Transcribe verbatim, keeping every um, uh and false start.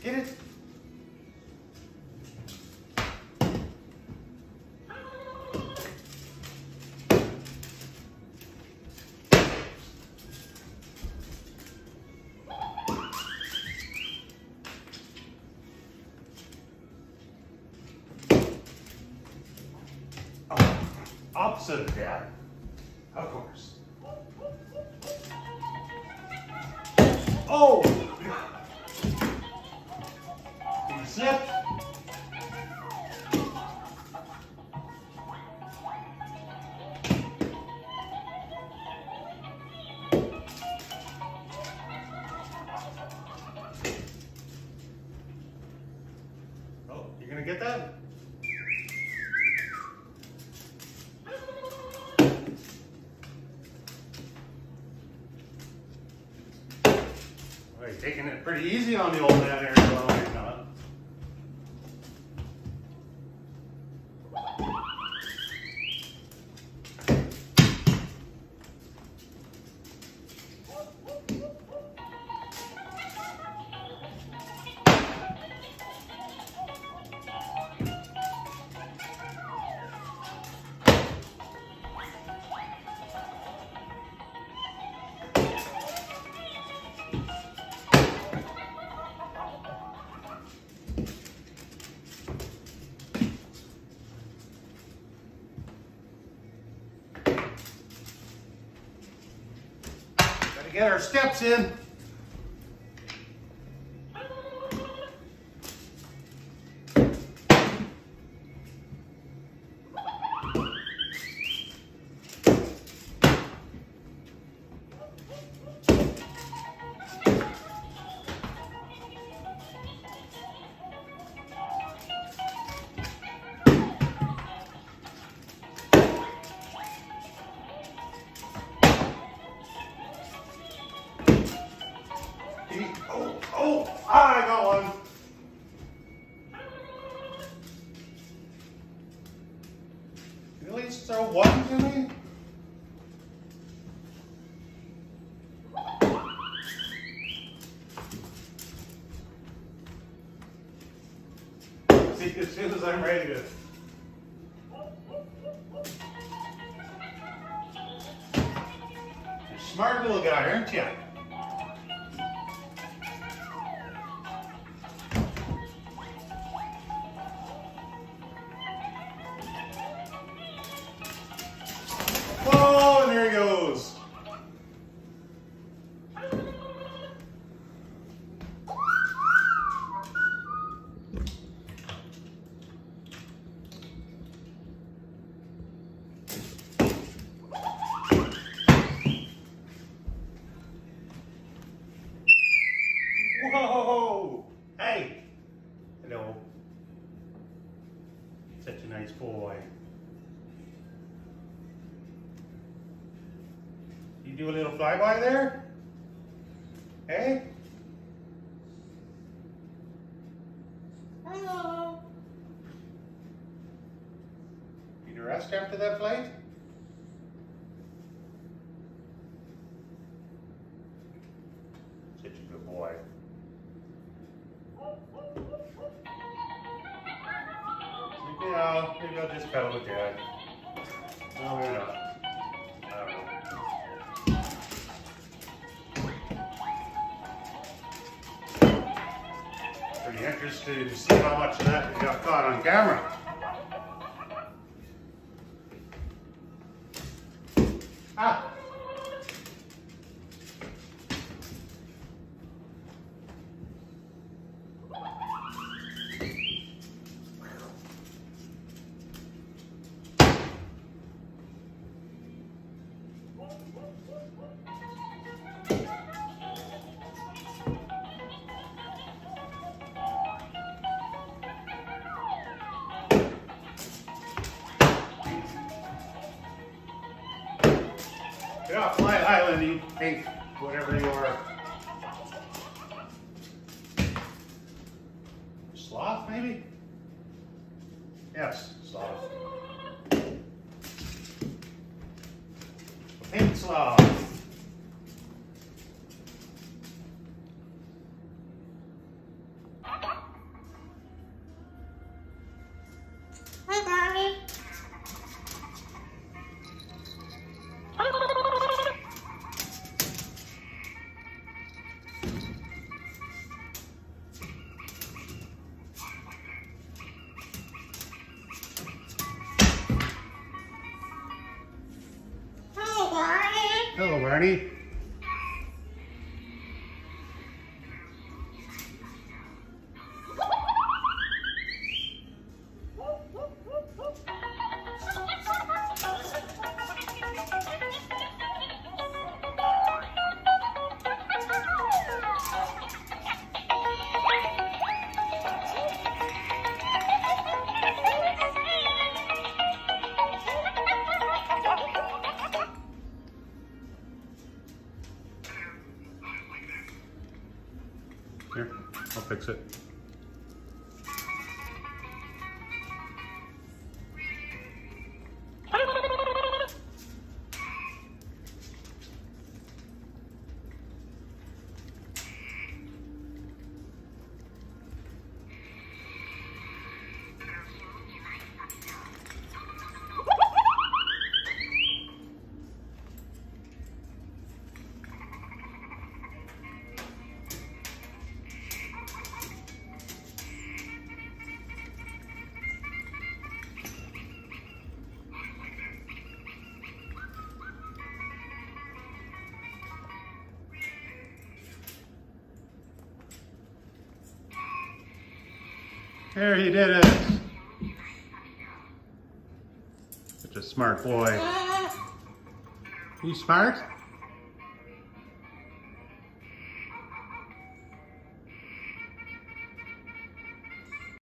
Get it? Oh, opposite of Dad. Of course. Oh! Did you slip? Oh, you gonna get that? Well, you're taking it pretty easy on the old man there, well, you're not. Gotta get our steps in. Oh, oh, I got one. Can you at least throw one to me? See, as soon as I'm ready to. You're a smart little guy, aren't you? Oh, and there he goes. Whoa! Hey! Hello. Such a nice boy. You do a little flyby there? Hey? Hello. Need a rest after that flight? Such a good boy. Yeah, maybe I'll just cuddle with Dad. No, maybe not. I don't know. Pretty interested to see how much of that got caught on camera. Ah! Get off my island, you pink, whatever you are. Sloth, maybe? Yes, sloth. Pink sloth. Hello, Barney. Hello, Barney. Here, I'll fix it. There, he did it. Such a smart boy. You smart?